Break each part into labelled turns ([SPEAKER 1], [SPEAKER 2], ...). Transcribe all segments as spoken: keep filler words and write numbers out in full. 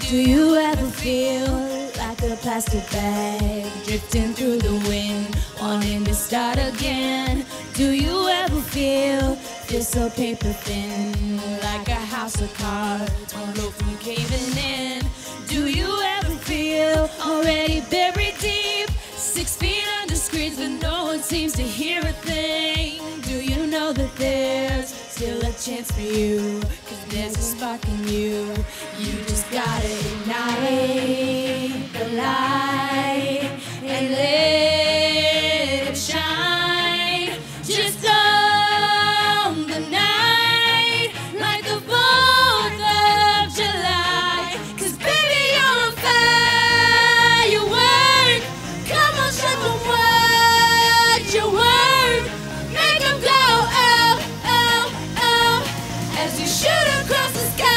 [SPEAKER 1] Do you ever feel like a plastic bag drifting through the wind, wanting to start again? Do you ever feel feel so paper thin, like a house of cards, one roof from caving in? Do you ever feel already buried deep, six feet under screens, but no one seems to hear a thing? Do you know that there's still a chance for you, cause there's a spark in you? You just gotta ignite the light and let it shine. Just on the night, like the fourth of July. Cause baby, you're a firework. Come on, show them what you're worth. Make them go, oh, oh, oh, as you shoot across the sky.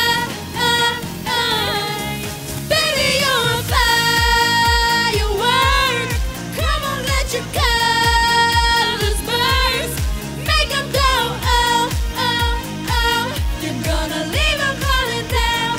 [SPEAKER 1] Baby, you're a firework. Come on, let your colors burst. Make them go, oh, oh, oh. You're gonna leave them falling down,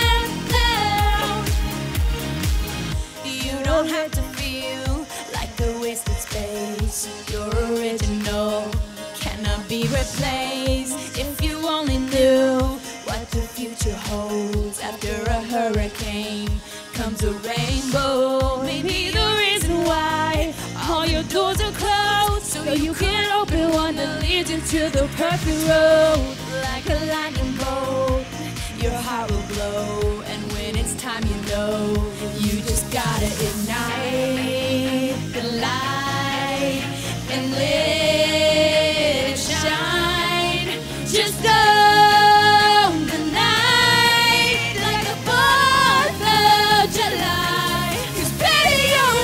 [SPEAKER 1] down, down. You don't have to feel like a wasted space. You're original, cannot be replaced. If you only knew what the future holds, after a hurricane comes a rainbow. Maybe the reason why all your doors are closed, so you can open one that leads into the perfect road. Like a lightning bolt, your heart will glow, and when it's time, you know you just gotta ignite the light and let it shine. Just on the night, like the fourth of July. Cause baby, you're a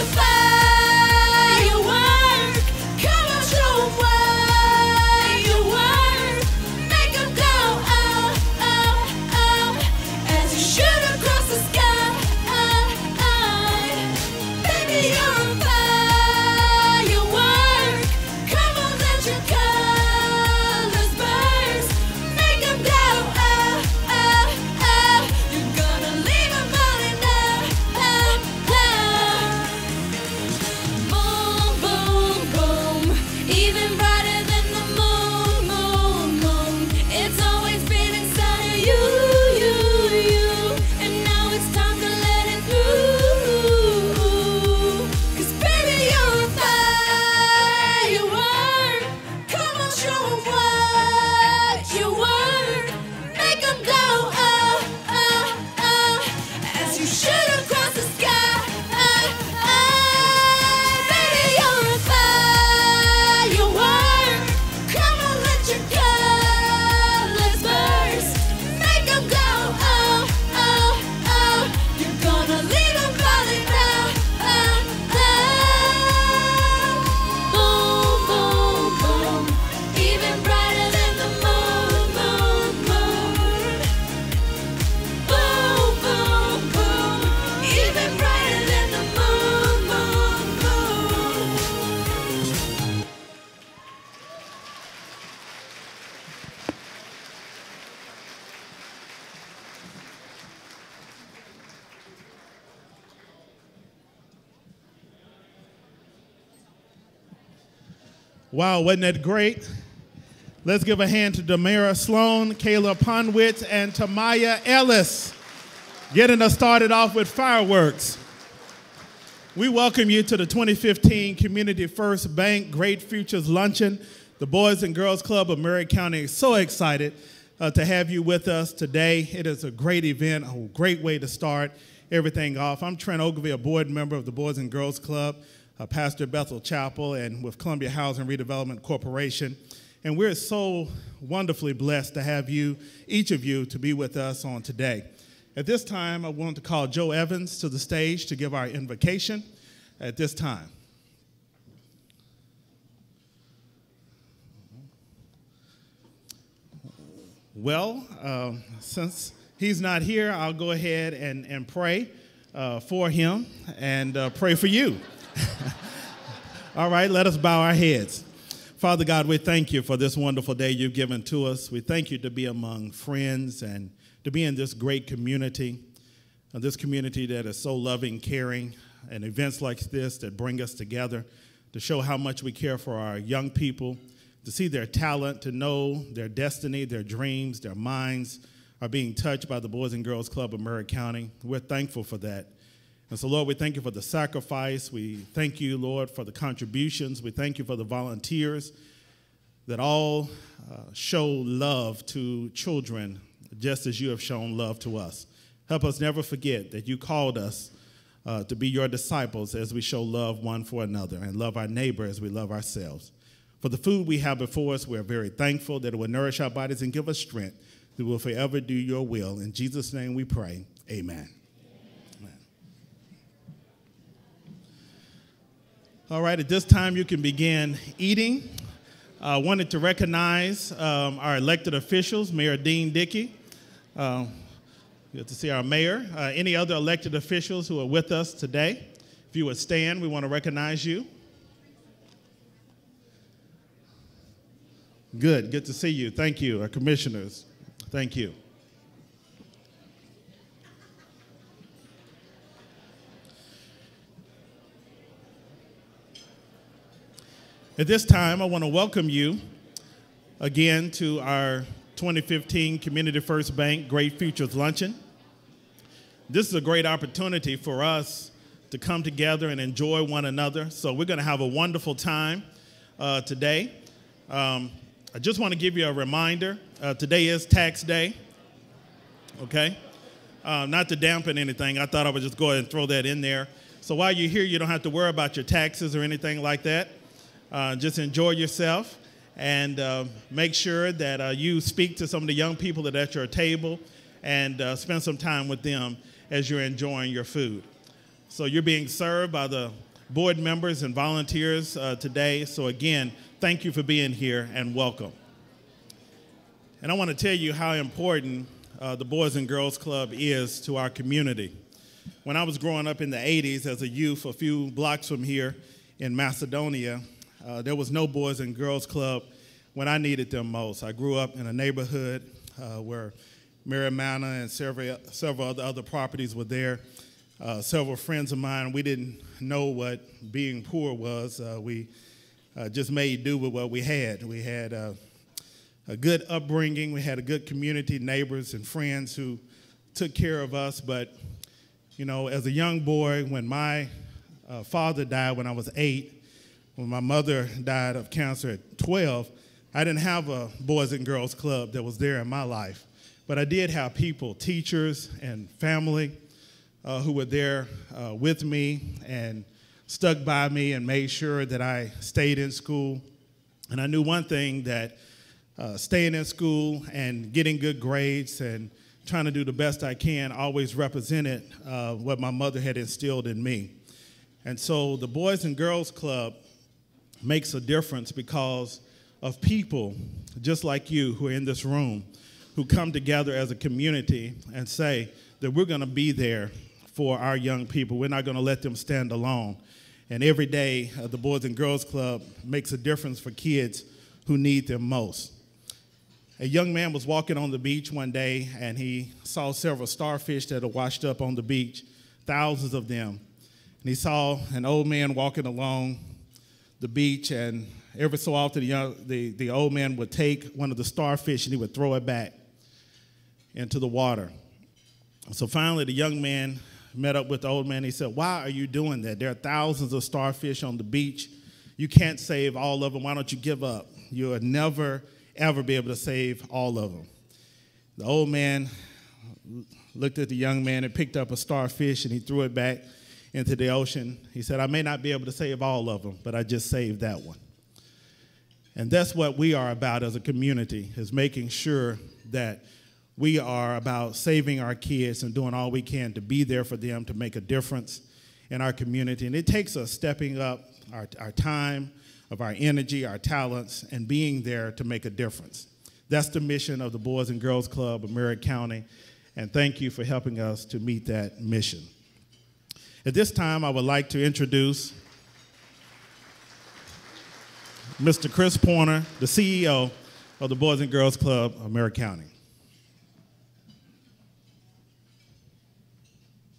[SPEAKER 1] firework. Come on, show 'em what you're worth. Make 'em go, oh, oh, oh, as you shoot across the sky. Baby, you're a firework. Come on, let your colors burst. Make 'em go, oh, oh, oh. You're gonna leave 'em falling down, down, down. Boom, boom, boom. Even brighter than the moon, moon, moon. It's always been inside of you, you, you. And now it's time to let it through. Cause baby, you're a firework. Come on, show 'em what you're worth. Make 'em go, oh, oh, oh, as you shoot across the sky. Baby, you're a firework. Come on, let your colors burst. Make 'em go, oh, oh, oh. You're gonna leave 'em falling down, down, down. Boom, boom, boom. Even brighter than the moon, moon, moon. Boom, boom, boom. Even brighter than the moon, moon, moon.
[SPEAKER 2] Wow, wasn't that great? Let's give a hand to Demara Sloan, Kayla Ponwitz, and Tamaya Ellis, getting us started off with fireworks. We welcome you to the twenty fifteen Community First Bank Great Futures Luncheon. The Boys and Girls Club of Maury County is so excited uh, to have you with us today. It is a great event, a great way to start everything off. I'm Trent Ogilvie, a board member of the Boys and Girls Club, uh, pastor at Bethel Chapel, and with Columbia Housing Redevelopment Corporation. And we're so wonderfully blessed to have you, each of you, to be with us on today. At this time, I want to call Joe Evans to the stage to give our invocation at this time. Well, uh, since he's not here, I'll go ahead and, and pray uh, for him and uh, pray for you. All right, let us bow our heads. Father God, we thank you for this wonderful day you've given to us. We thank you to be among friends and to be in this great community. uh, this community that is so loving, caring, and events like this that bring us together to show how much we care for our young people, to see their talent, to know their destiny, their dreams, their minds are being touched by the Boys and Girls Club of Maury County. We're thankful for that. And so, Lord, we thank you for the sacrifice. We thank you, Lord, for the contributions. We thank you for the volunteers that all uh, show love to children just as you have shown love to us. Help us never forget that you called us uh, to be your disciples as we show love one for another and love our neighbor as we love ourselves. For the food we have before us, we're very thankful that it will nourish our bodies and give us strength. We will forever do your will. In Jesus' name we pray. Amen. Amen. All right, at this time you can begin eating. I uh, wanted to recognize um, our elected officials, Mayor Dean Dickey. Uh, good to see our mayor. Uh, any other elected officials who are with us today? If you would stand, we want to recognize you. Good, good to see you. Thank you, our commissioners. Thank you. At this time, I want to welcome you again to our twenty fifteen Community First Bank Great Futures Luncheon. This is a great opportunity for us to come together and enjoy one another. So we're going to have a wonderful time uh, today. Um, I just want to give you a reminder. Uh, today is tax day, okay? Uh, not to dampen anything. I thought I would just go ahead and throw that in there. So while you're here, you don't have to worry about your taxes or anything like that. Uh, just enjoy yourself and uh, make sure that uh, you speak to some of the young people that are at your table and uh, spend some time with them as you're enjoying your food. So you're being served by the board members and volunteers uh, today. So again, thank you for being here and welcome. And I want to tell you how important uh, the Boys and Girls Club is to our community. When I was growing up in the eighties as a youth, a few blocks from here in Macedonia, Uh, there was no Boys and Girls Club when I needed them most. I grew up in a neighborhood uh, where Mary Manor and several, several other, other properties were there. Uh, several friends of mine, we didn't know what being poor was. Uh, we uh, just made do with what we had. We had uh, a good upbringing. We had a good community, neighbors and friends who took care of us. But, you know, as a young boy, when my uh, father died when I was eight, when my mother died of cancer at twelve, I didn't have a Boys and Girls Club that was there in my life. But I did have people, teachers and family, uh, who were there uh, with me and stuck by me and made sure that I stayed in school. And I knew one thing, that uh, staying in school and getting good grades and trying to do the best I can always represented uh, what my mother had instilled in me. And so the Boys and Girls Club makes a difference because of people just like you who are in this room, who come together as a community and say that we're going to be there for our young people. We're not going to let them stand alone. And every day, uh, the Boys and Girls Club makes a difference for kids who need them most. A young man was walking on the beach one day, and he saw several starfish that had washed up on the beach, thousands of them. And he saw an old man walking along the beach, and every so often the, young, the, the old man would take one of the starfish and he would throw it back into the water. So finally the young man met up with the old man. He said, "Why are you doing that? There are thousands of starfish on the beach. You can't save all of them. Why don't you give up? You'll never, ever be able to save all of them." The old man looked at the young man and picked up a starfish and he threw it back into the ocean. He said, "I may not be able to save all of them, but I just saved that one." And that's what we are about as a community, is making sure that we are about saving our kids and doing all we can to be there for them, to make a difference in our community. And it takes us stepping up our, our time, of our energy, our talents, and being there to make a difference. That's the mission of the Boys and Girls Club of Maury County, and thank you for helping us to meet that mission. At this time, I would like to introduce Mister Chris Pointer, the C E O of the Boys and Girls Club of Maury County.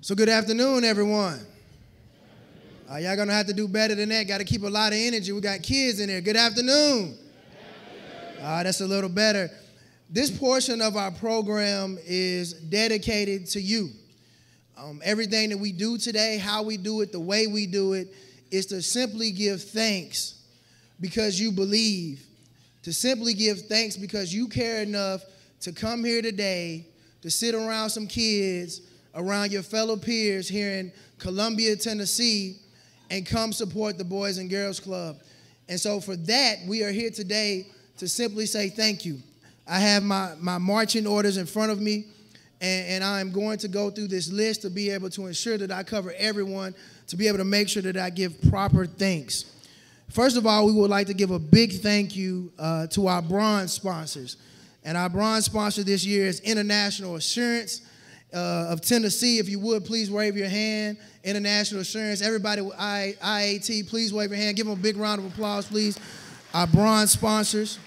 [SPEAKER 3] So good afternoon, everyone. Uh, y'all gonna have to do better than that. Got to keep a lot of energy. We got kids in there. Good afternoon. Uh, that's a little better. This portion of our program is dedicated to you. Um, everything that we do today, how we do it, the way we do it, is to simply give thanks because you believe. To simply give thanks because you care enough to come here today, to sit around some kids, around your fellow peers here in Columbia, Tennessee, and come support the Boys and Girls Club. And so for that, we are here today to simply say thank you. I have my, my marching orders in front of me, and, and I'm going to go through this list to be able to ensure that I cover everyone, to be able to make sure that I give proper thanks. First of all, we would like to give a big thank you uh, to our bronze sponsors. And our bronze sponsor this year is International Assurance uh, of Tennessee. If you would, please wave your hand. International Assurance. Everybody with I, IAT, please wave your hand. Give them a big round of applause, please. Our bronze sponsors.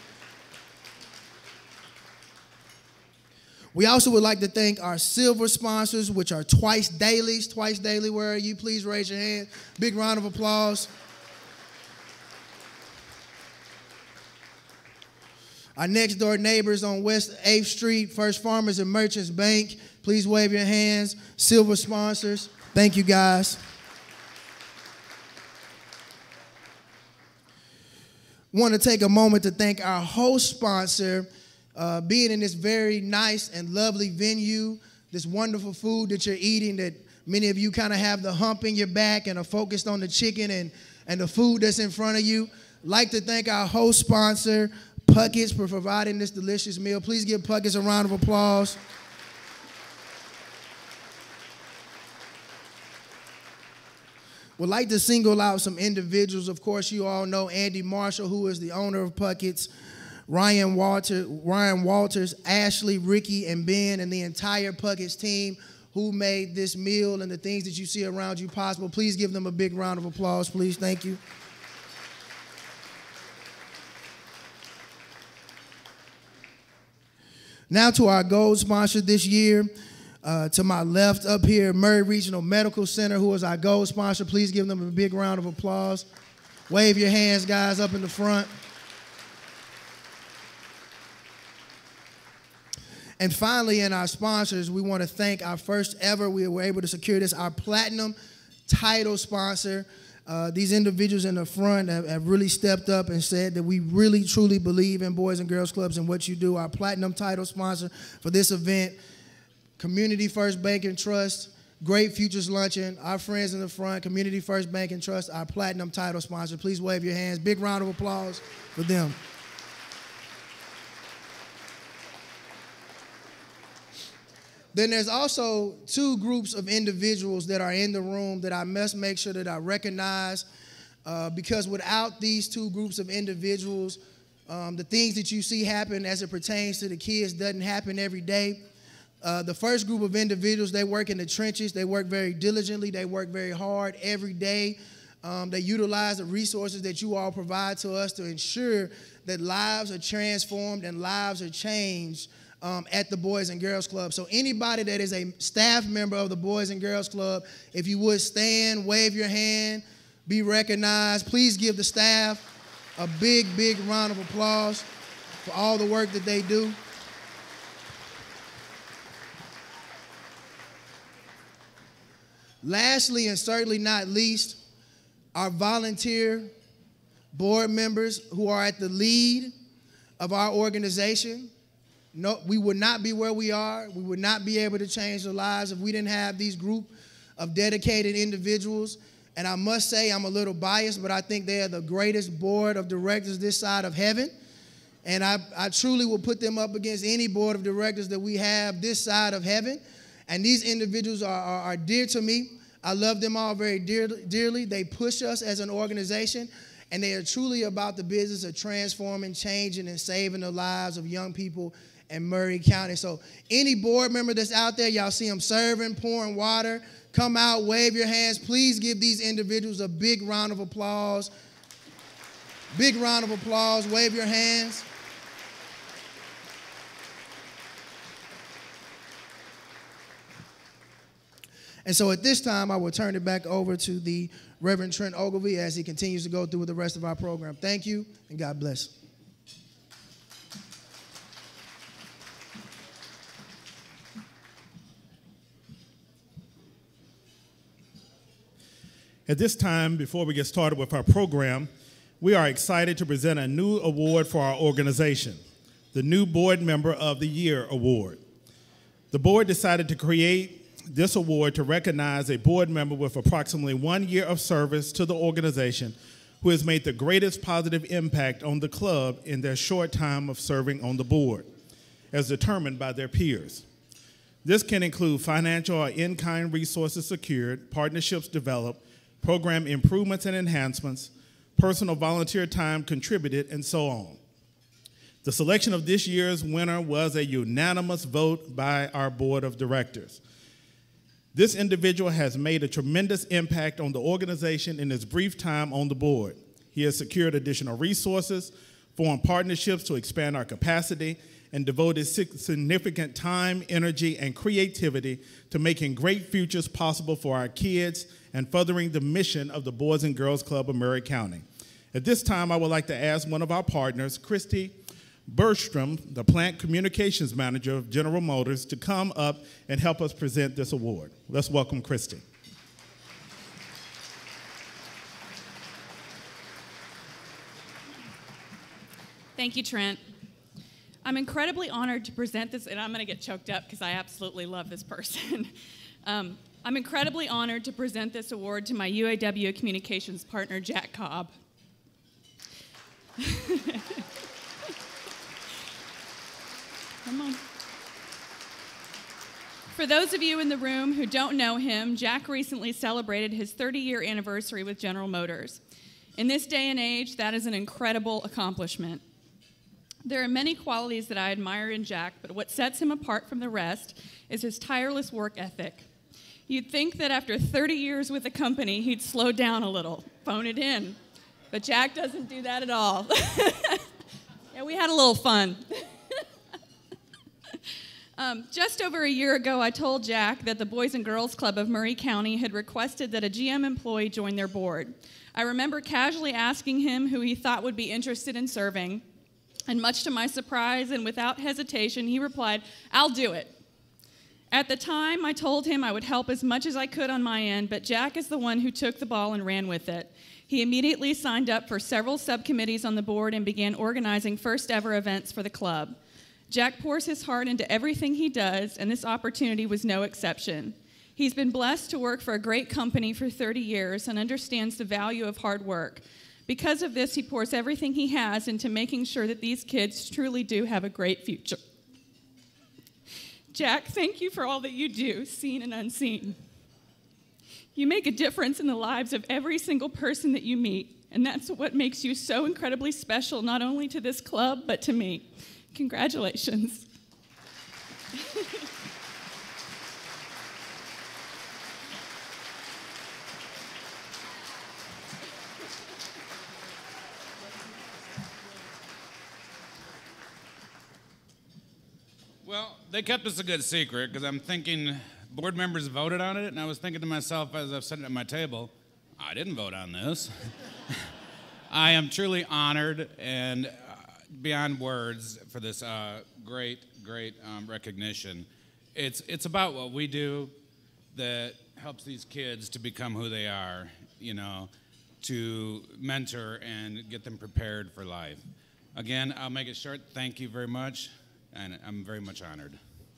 [SPEAKER 3] We also would like to thank our silver sponsors, which are Twice Dailies. Twice Daily, where are you? Please raise your hand. Big round of applause. Our next door neighbors on West eighth Street, First Farmers and Merchants Bank. Please wave your hands. Silver sponsors. Thank you, guys. Want to take a moment to thank our host sponsor, uh, being in this very nice and lovely venue, this wonderful food that you're eating that many of you kind of have the hump in your back and are focused on the chicken and, and the food that's in front of you. Like to thank our host sponsor, Puckett's, for providing this delicious meal. Please give Puckett's a round of applause. Would like to single out some individuals. Of course, you all know Andy Marshall, who is the owner of Puckett's, Ryan Walter, Ryan Walters, Ashley, Ricky, and Ben, and the entire Puckett's team who made this meal and the things that you see around you possible. Please give them a big round of applause, please. Thank you. Now to our gold sponsor this year. Uh, to my left up here, Murray Regional Medical Center, who is our gold sponsor. Please give them a big round of applause. Wave your hands, guys, up in the front. And finally, in our sponsors, we want to thank our first ever, we were able to secure this, our platinum title sponsor. Uh, these individuals in the front have, have really stepped up and said that we really, truly believe in Boys and Girls Clubs and what you do. Our platinum title sponsor for this event, Community First Bank and Trust, Great Futures Luncheon, our friends in the front, Community First Bank and Trust, our platinum title sponsor. Please wave your hands. Big round of applause for them. Then there's also two groups of individuals that are in the room that I must make sure that I recognize, uh, because without these two groups of individuals, um, the things that you see happen as it pertains to the kids doesn't happen every day. Uh, the first group of individuals, they work in the trenches. They work very diligently. They work very hard every day. Um, they utilize the resources that you all provide to us to ensure that lives are transformed and lives are changed Um, at the Boys and Girls Club. So anybody that is a staff member of the Boys and Girls Club, if you would stand, wave your hand, be recognized. Please give the staff a big, big round of applause for all the work that they do. Lastly, and certainly not least, our volunteer board members who are at the lead of our organization. No, we would not be where we are. We would not be able to change the lives if we didn't have these group of dedicated individuals. And I must say, I'm a little biased, but I think they are the greatest board of directors this side of heaven. And I, I truly will put them up against any board of directors that we have this side of heaven. And these individuals are, are, are dear to me. I love them all very dear, dearly. They push us as an organization, and they are truly about the business of transforming, changing, and saving the lives of young people in Murray County. So any board member that's out there, y'all see them serving, pouring water, come out, wave your hands. Please give these individuals a big round of applause. Big round of applause. Wave your hands. And so at this time, I will turn it back over to the Reverend Trent Ogilvie as he continues to go through with the rest of our program. Thank you, and God bless.
[SPEAKER 2] At this time, before we get started with our program, we are excited to present a new award for our organization, the New Board Member of the Year Award. The board decided to create this award to recognize a board member with approximately one year of service to the organization who has made the greatest positive impact on the club in their short time of serving on the board, as determined by their peers. This can include financial or in-kind resources secured, partnerships developed, program improvements and enhancements, personal volunteer time contributed, and so on. The selection of this year's winner was a unanimous vote by our board of directors. This individual has made a tremendous impact on the organization in his brief time on the board. He has secured additional resources, formed partnerships to expand our capacity, and devoted significant time, energy, and creativity to making great futures possible for our kids and furthering the mission of the Boys and Girls Club of Maury County. At this time, I would like to ask one of our partners, Christy Bergstrom, the Plant Communications Manager of General Motors, to come up and help us present this award. Let's welcome Christy.
[SPEAKER 4] Thank you, Trent. I'm incredibly honored to present this, and I'm going to get choked up because I absolutely love this person. um, I'm incredibly honored to present this award to my U A W Communications partner, Jack Cobb. Come on. For those of you in the room who don't know him, Jack recently celebrated his thirty-year anniversary with General Motors. In this day and age, that is an incredible accomplishment. There are many qualities that I admire in Jack, but what sets him apart from the rest is his tireless work ethic. You'd think that after thirty years with the company, he'd slow down a little, phone it in. But Jack doesn't do that at all. Yeah, we had a little fun. Um, just over a year ago, I told Jack that the Boys and Girls Club of Maury County had requested that a G M employee join their board. I remember casually asking him who he thought would be interested in serving, and much to my surprise and without hesitation, he replied, "I'll do it." At the time, I told him I would help as much as I could on my end, but Jack is the one who took the ball and ran with it. He immediately signed up for several subcommittees on the board and began organizing first ever events for the club. Jack pours his heart into everything he does, and this opportunity was no exception. He's been blessed to work for a great company for thirty years and understands the value of hard work. Because of this, he pours everything he has into making sure that these kids truly do have a great future. Jack, thank you for all that you do, seen and unseen. You make a difference in the lives of every single person that you meet, and that's what makes you so incredibly special, not only to this club, but to me. Congratulations.
[SPEAKER 5] Well, they kept us a good secret because I'm thinking board members voted on it, and I was thinking to myself as I was sitting at my table, I didn't vote on this. I am truly honored and uh, beyond words for this uh, great, great um, recognition. It's, it's about what we do that helps these kids to become who they are, you know, to mentor and get them prepared for life. Again, I'll make it short. Thank you very much, and I'm very much honored.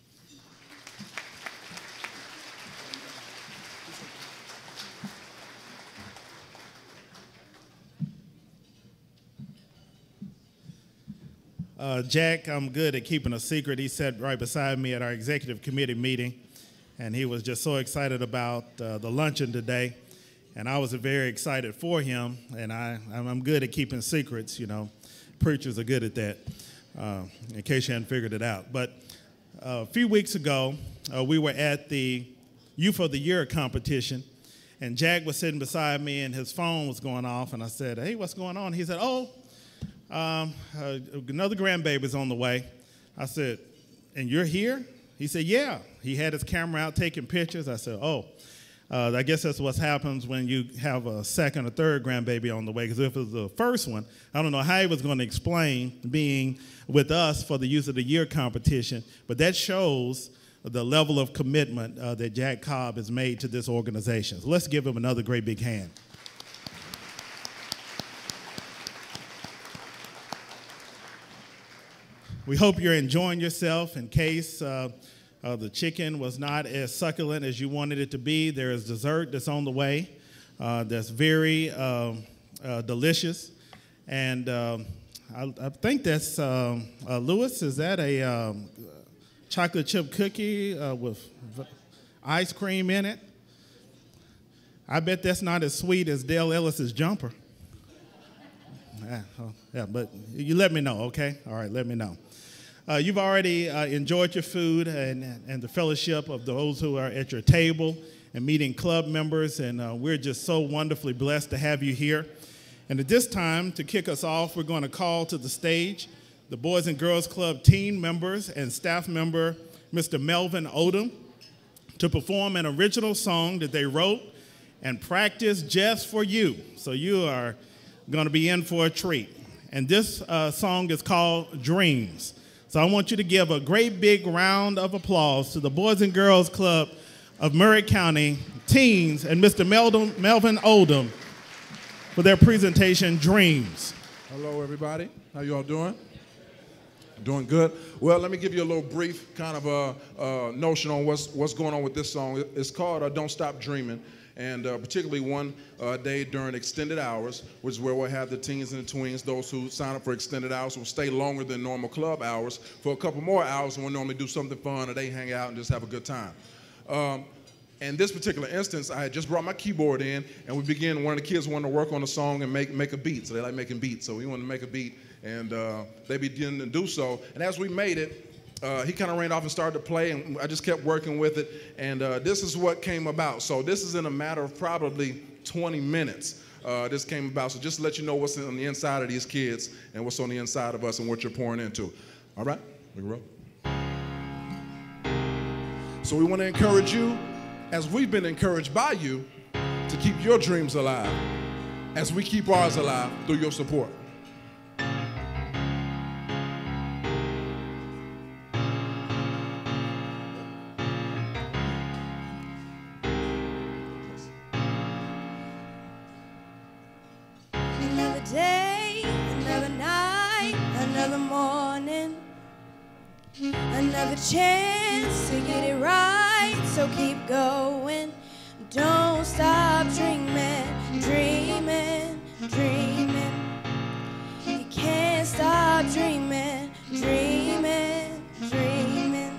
[SPEAKER 2] Uh, Jack, I'm good at keeping a secret. He sat right beside me at our executive committee meeting, and he was just so excited about uh, the luncheon today, and I was very excited for him, and I, I'm good at keeping secrets, you know. Preachers are good at that, uh, in case you hadn't figured it out. But uh, a few weeks ago, uh, we were at the Youth of the Year competition, and Jack was sitting beside me, and his phone was going off, and I said, "Hey, what's going on?" He said, "Oh, Um, uh, another grandbaby's on the way." I said, "And you're here?" He said, "Yeah." he had his camera out taking pictures. I said, oh, uh, I guess that's what happens when you have a second or third grandbaby on the way, because if it was the first one, I don't know how he was going to explain being with us for the Youth of the Year competition, but that shows the level of commitment uh, that Jack Cobb has made to this organization. So let's give him another great big hand. We hope you're enjoying yourself. In case uh, uh, the chicken was not as succulent as you wanted it to be, there is dessert that's on the way uh, that's very uh, uh, delicious. And um, I, I think that's, um, uh, Lewis, is that a um, chocolate chip cookie uh, with v- ice cream in it? I bet that's not as sweet as Dale Ellis's jumper. Yeah, oh, yeah, but you let me know, okay? All right, let me know. Uh, you've already uh, enjoyed your food and, and the fellowship of those who are at your table and meeting club members, and uh, we're just so wonderfully blessed to have you here. And at this time, to kick us off, we're going to call to the stage the Boys and Girls Club team members and staff member, Mister Melvin Odom, to perform an original song that they wrote and practiced just for you. So you are going to be in for a treat. And this uh, song is called Dreams. So I want you to give a great big round of applause to the Boys and Girls Club of Maury County teens and Mister Melvin, Melvin Odom for their presentation, Dreams.
[SPEAKER 6] Hello, everybody. How you all doing? Doing good. Well, let me give you a little brief kind of a uh, uh, notion on what's what's going on with this song. It's called uh, Don't Stop Dreaming, and uh, particularly one uh, day during extended hours, which is where we'll have the teens and the tweens, those who sign up for extended hours will stay longer than normal club hours for a couple more hours, and we'll normally do something fun, or they hang out and just have a good time. Um, In this particular instance, I had just brought my keyboard in, and we began, one of the kids wanted to work on a song and make, make a beat. So they like making beats. So we wanted to make a beat, and uh, they began to do so. And as we made it, uh, he kind of ran off and started to play, and I just kept working with it. And uh, this is what came about. So this is in a matter of probably twenty minutes. Uh, this came about. So just to let you know what's on the inside of these kids and what's on the inside of us and what you're pouring into. All right? We can roll. So we want to encourage you, as we've been encouraged by you, to keep your dreams alive, as we keep ours alive through your support.
[SPEAKER 1] Another day, another night, another morning, another chance to get it right. So keep going, don't stop dreaming, dreaming, dreaming. You can't stop dreaming, dreaming, dreaming.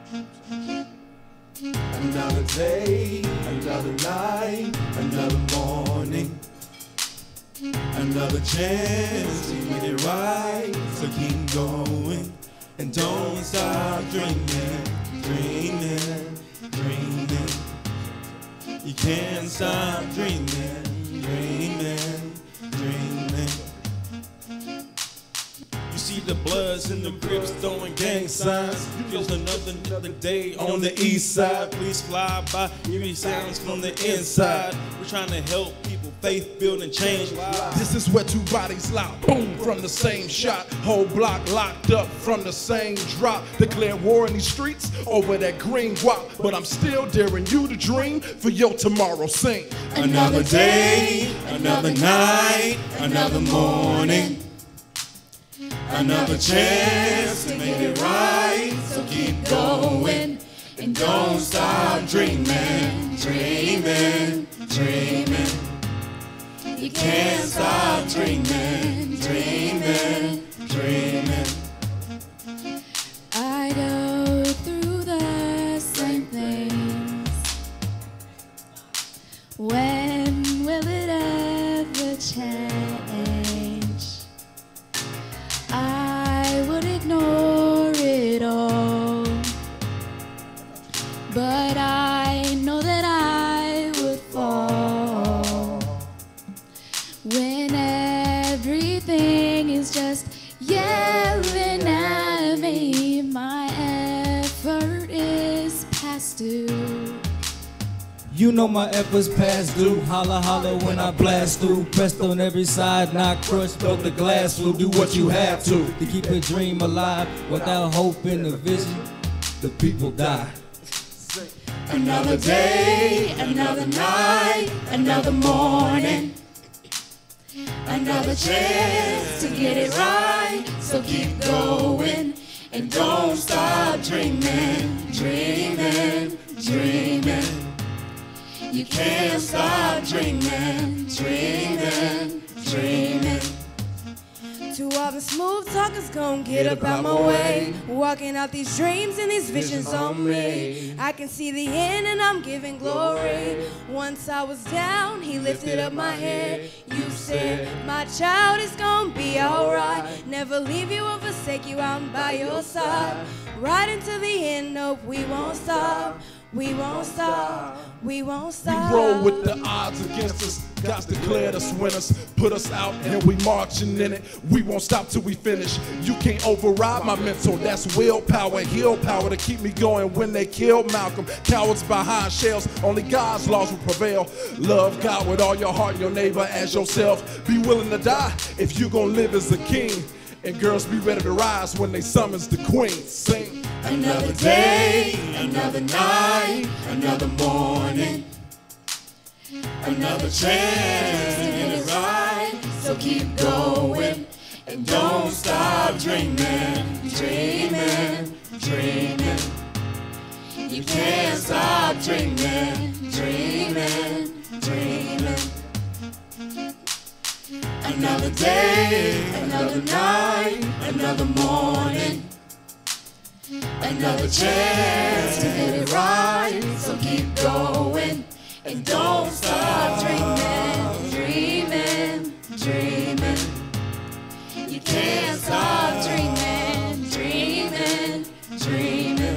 [SPEAKER 7] Another day, another night, another morning, another chance to get it right. So keep going and don't stop dreaming, dreaming, dreaming. You can't stop dreaming, dreaming, dreaming. You see the Bloods and the Crips throwing gang signs. Just another, another day on the east side. Please fly by, hear sounds from the inside. We're trying to help people, faith build and change lives.
[SPEAKER 6] This is where two bodies lock, boom, from the same shot. Whole block locked up from the same drop. Declare war in these streets over that green guap. But I'm still daring you to dream for your tomorrow. Sing.
[SPEAKER 7] Another day, another night, another morning, another chance to make it right. So keep going and don't stop dreaming, dreaming, dreaming. You can't stop dreaming, dreaming, dreaming.
[SPEAKER 1] I go through the same things. When will it ever change? I would ignore it all, but I know that I would fall when everything
[SPEAKER 8] You know my efforts past due. Holla, holla when I blast through. Pressed on every side, not crushed, broke the glass through. Do what you have to to keep a dream alive. Without hope in the vision, the people die.
[SPEAKER 1] Another day, another night, another morning. Another chance to get it right. So keep going and don't stop dreaming, dreaming, dreaming. You can't stop dreaming, dreaming, dreaming.
[SPEAKER 9] To all the smooth talkers, gon' get up out my way. Walking out these dreams and these visions on me. I can see the end and I'm giving glory. Once I was down, he lifted up my head. You said, my child is gon' be alright. Never leave you or forsake you, I'm by your side. Right into the end, nope, we won't stop. We won't stop, we won't stop.
[SPEAKER 6] We roll with the odds against us. God's declared us winners. Put us out and we marching in it. We won't stop till we finish. You can't override my mental. That's willpower, heal power to keep me going when they kill Malcolm. Cowards behind shells. Only God's laws will prevail. Love God with all your heart, your neighbor as yourself. Be willing to die if you gonna live as a king. And girls be ready to rise when they summons the queen. Sing.
[SPEAKER 1] Another day, another night, another morning. Another chance to get it right. So keep going and don't stop dreaming, dreaming, dreaming. You can't stop dreaming, dreaming, dreaming. Another day, another night, another morning. Another chance to get it right. So keep going and don't stop dreaming, dreaming, dreaming. You can't stop dreaming, dreaming, dreaming.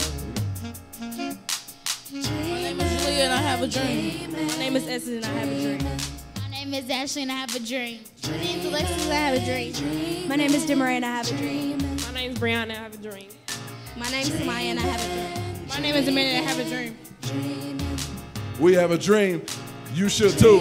[SPEAKER 10] My name is Leah and I have a dream. My name is Essence and I have a dream.
[SPEAKER 11] My name is Ashley and I have a dream. My name is Alexis and I have a dream.
[SPEAKER 9] My name is Demaray and I have a dream.
[SPEAKER 10] My name is Brianna and I have a dream.
[SPEAKER 11] My name is Samaya and I have a dream.
[SPEAKER 10] My name is Amanda and I have a dream.
[SPEAKER 6] We have a dream. You should too.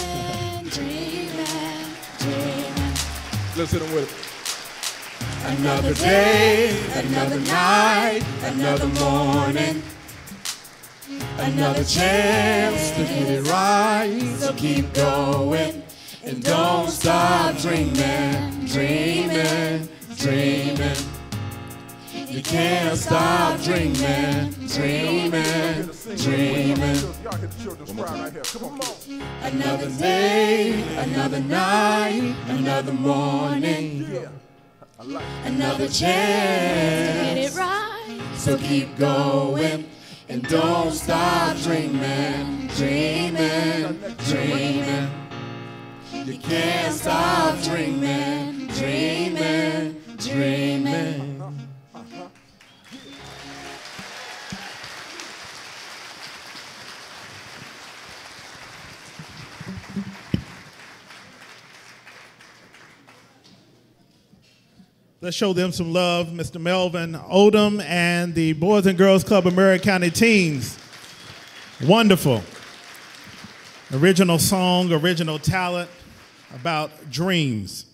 [SPEAKER 6] Let's hit them with it.
[SPEAKER 1] Another day, another night, another morning. Another chance to get it right. So keep going and don't stop dreaming, dreaming, dreaming. You can't stop dreaming, dreaming, dreaming. Another day, another night, another morning. Another chance to get it right. So keep going and don't stop dreaming, dreaming, dreaming. You can't stop dreaming, dreaming, dreaming.
[SPEAKER 2] Let's show them some love, Mister Melvin Odom and the Boys and Girls Club of Maury County Teens. Wonderful. Original song, original talent about dreams.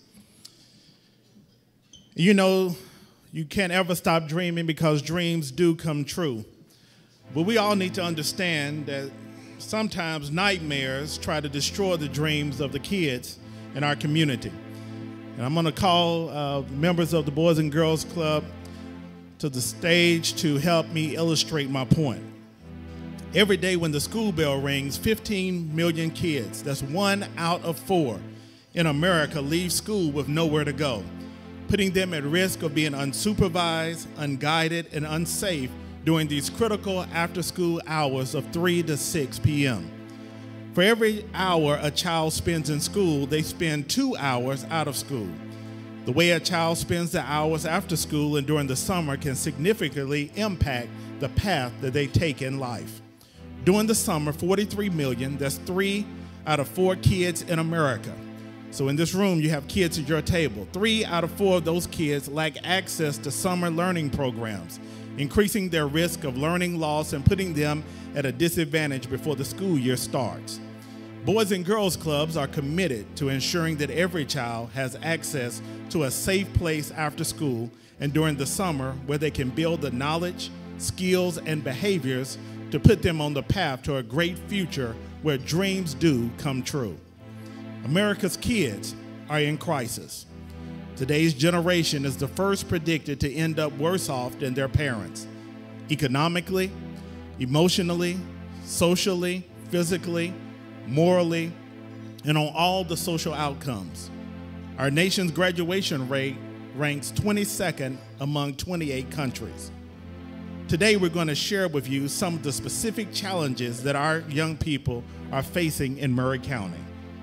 [SPEAKER 2] You know, you can't ever stop dreaming because dreams do come true. But we all need to understand that sometimes nightmares try to destroy the dreams of the kids in our community. And I'm going to call uh, members of the Boys and Girls Club to the stage to help me illustrate my point. Every day when the school bell rings, fifteen million kids, that's one out of four in America, leave school with nowhere to go, putting them at risk of being unsupervised, unguided, and unsafe during these critical after-school hours of three to six p m For every hour a child spends in school, they spend two hours out of school. The way a child spends the hours after school and during the summer can significantly impact the path that they take in life. During the summer, forty-three million, that's three out of four kids in America. So in this room, you have kids at your table. Three out of four of those kids lack access to summer learning programs, increasing their risk of learning loss and putting them at a disadvantage before the school year starts. Boys and Girls Clubs are committed to ensuring that every child has access to a safe place after school and during the summer where they can build the knowledge, skills, and behaviors to put them on the path to a great future where dreams do come true. America's kids are in crisis. Today's generation is the first predicted to end up worse off than their parents, economically, emotionally, socially, physically, morally, and on all the social outcomes. Our nation's graduation rate ranks twenty-second among twenty-eight countries. Today, we're going to share with you some of the specific challenges that our young people are facing in Maury County.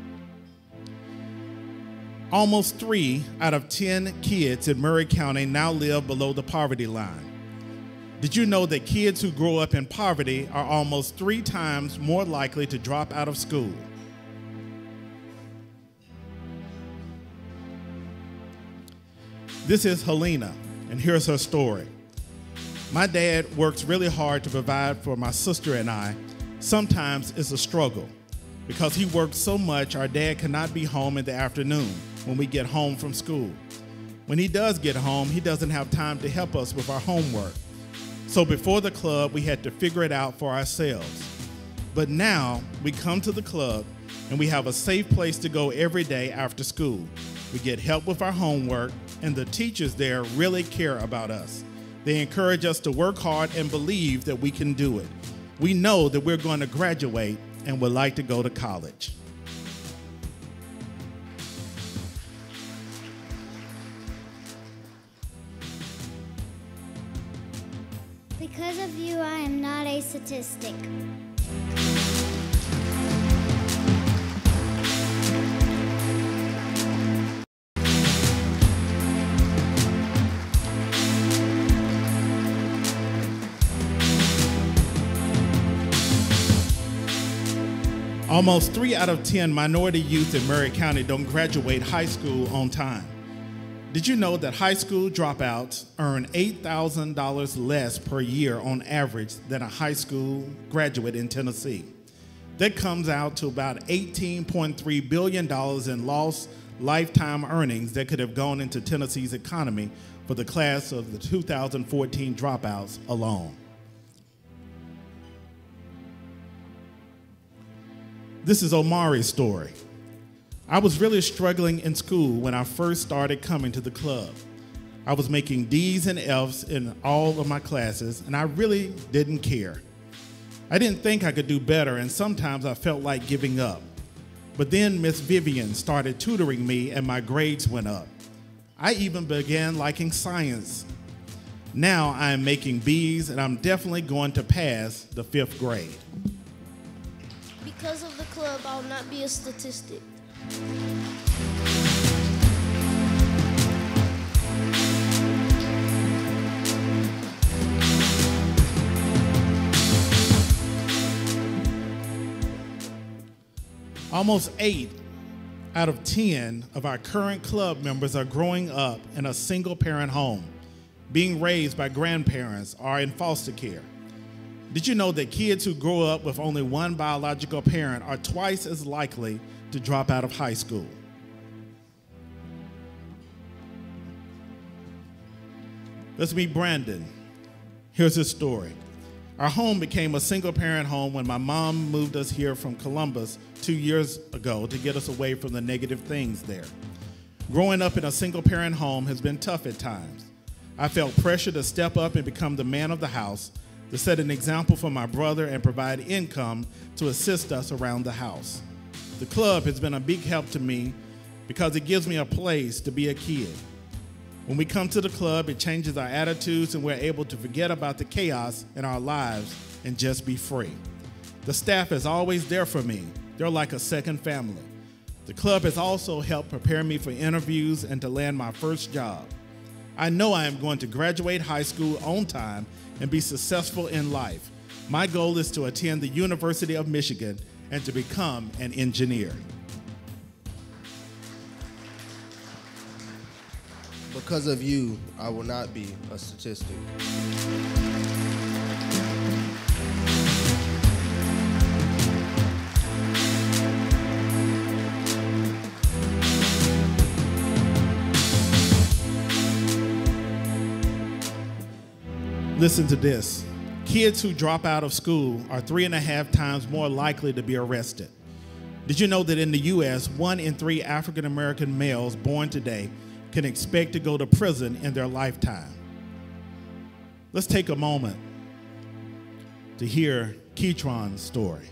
[SPEAKER 2] Almost three out of ten kids in Maury County now live below the poverty line. Did you know that kids who grow up in poverty are almost three times more likely to drop out of school? This is Helena, and here's her story. My dad works really hard to provide for my sister and I. Sometimes it's a struggle. Because he works so much, our dad cannot be home in the afternoon when we get home from school. When he does get home, he doesn't have time to help us with our homework. So before the club, we had to figure it out for ourselves. But now we come to the club and we have a safe place to go every day after school. We get help with our homework, and the teachers there really care about us. They encourage us to work hard and believe that we can do it. We know that we're going to graduate and would like to go to college.
[SPEAKER 11] Because of you, I am not a statistic.
[SPEAKER 2] Almost three out of ten minority youth in Maury County don't graduate high school on time. Did you know that high school dropouts earn eight thousand dollars less per year on average than a high school graduate in Tennessee? That comes out to about eighteen point three billion dollars in lost lifetime earnings that could have gone into Tennessee's economy for the class of the two thousand fourteen dropouts alone. This is Omari's story. I was really struggling in school when I first started coming to the club. I was making D's and F's in all of my classes, and I really didn't care. I didn't think I could do better, and sometimes I felt like giving up. But then Miss Vivian started tutoring me, and my grades went up. I even began liking science. Now I am making B's, and I'm definitely going to pass the fifth grade.
[SPEAKER 10] Because of the club, I'll not be a statistic.
[SPEAKER 2] Almost eight out of ten of our current club members are growing up in a single-parent home, being raised by grandparents or in foster care. Did you know that kids who grow up with only one biological parent are twice as likely to drop out of high school? Let's meet Brandon. Here's his story. Our home became a single-parent home when my mom moved us here from Columbus two years ago to get us away from the negative things there. Growing up in a single-parent home has been tough at times. I felt pressure to step up and become the man of the house, to set an example for my brother and provide income to assist us around the house. The club has been a big help to me because it gives me a place to be a kid. When we come to the club, it changes our attitudes and we're able to forget about the chaos in our lives and just be free. The staff is always there for me. They're like a second family. The club has also helped prepare me for interviews and to land my first job. I know I am going to graduate high school on time and be successful in life. My goal is to attend the University of Michigan and to become an engineer.
[SPEAKER 12] Because of you, I will not be a statistic.
[SPEAKER 2] Listen to this. Kids who drop out of school are three and a half times more likely to be arrested. Did you know that in the U S, one in three African American males born today can expect to go to prison in their lifetime? Let's take a moment to hear Keytron's story.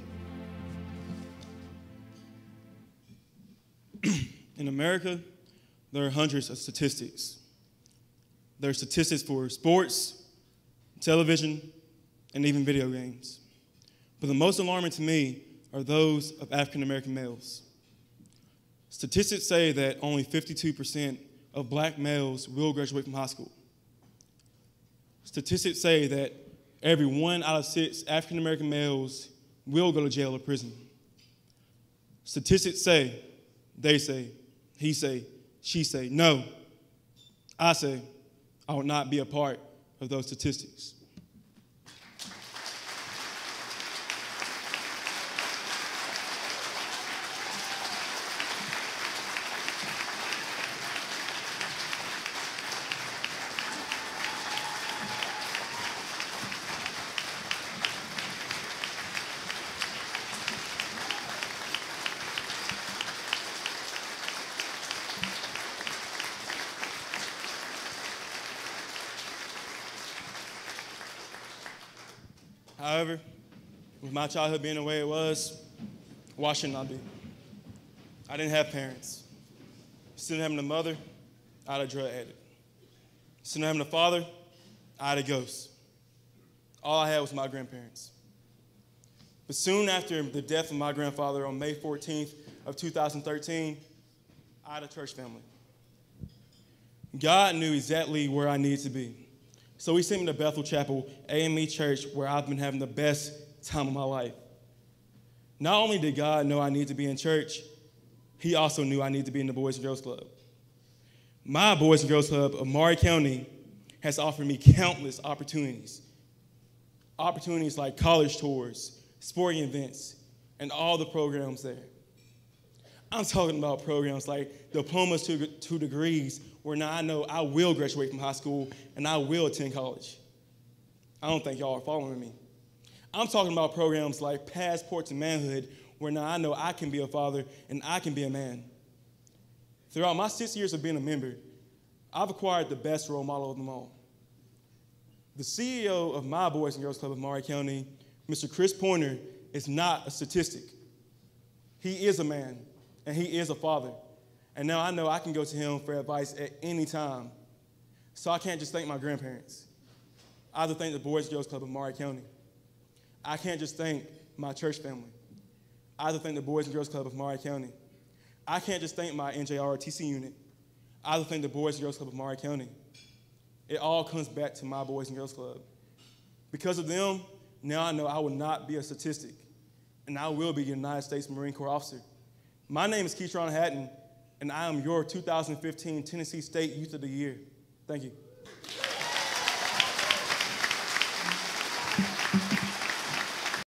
[SPEAKER 12] In America, there are hundreds of statistics. There are statistics for sports, television, and even video games. But the most alarming to me are those of African American males. Statistics say that only fifty-two percent of black males will graduate from high school. Statistics say that every one out of six African American males will go to jail or prison. Statistics say, they say, he say, she say, no. I say, I will not be a part of those statistics. However, with my childhood being the way it was, why shouldn't I be? I didn't have parents. Instead of having a mother, I had a drug addict. Instead of having a father, I had a ghost. All I had was my grandparents. But soon after the death of my grandfather on May fourteenth of two thousand thirteen, I had a church family. God knew exactly where I needed to be. So he sent me to Bethel Chapel, A M E Church, where I've been having the best time of my life. Not only did God know I needed to be in church, he also knew I needed to be in the Boys and Girls Club. My Boys and Girls Club of Maury County has offered me countless opportunities. Opportunities like college tours, sporting events, and all the programs there. I'm talking about programs like diplomas to, to degrees, where now I know I will graduate from high school and I will attend college. I don't think y'all are following me. I'm talking about programs like Passport to Manhood, where now I know I can be a father and I can be a man. Throughout my six years of being a member, I've acquired the best role model of them all. The C E O of my Boys and Girls Club of Maury County, Mister Chris Pointer, is not a statistic. He is a man, and he is a father. And now I know I can go to him for advice at any time. So I can't just thank my grandparents. I have to thank the Boys and Girls Club of Maury County. I can't just thank my church family. I have to thank the Boys and Girls Club of Maury County. I can't just thank my N J R O T C unit. I have to thank the Boys and Girls Club of Maury County. It all comes back to my Boys and Girls Club. Because of them, now I know I will not be a statistic, and I will be a United States Marine Corps officer. My name is Keytron Hatton, and I am your two thousand fifteen Tennessee State Youth of the Year. Thank you.